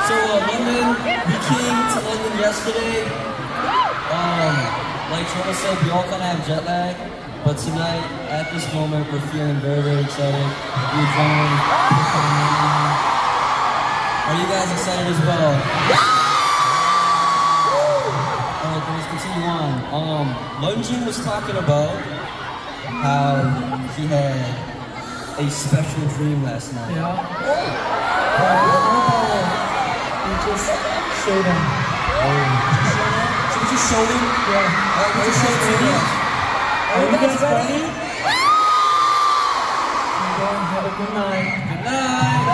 London, we came to London yesterday. Like Trevor said, we all kind of have jet lag, but tonight, at this moment, we're feeling very, very excited. We're adrenaline. Are you guys excited as well? Alright, then let's continue on. Lunjin was talking about how he had a special dream last night. Yeah. We just showed him. Should we just show him? Yeah. We just showed him. Are you guys ready? And then have a good night. Good night.